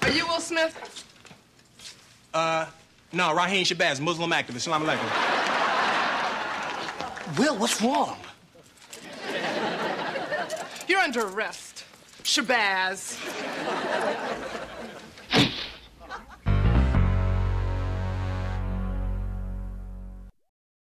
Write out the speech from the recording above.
Are you Will Smith? No, Raheem Shibaz, Muslim activist. Salam alaikum. Will, what's wrong? You're under arrest, Shibaz.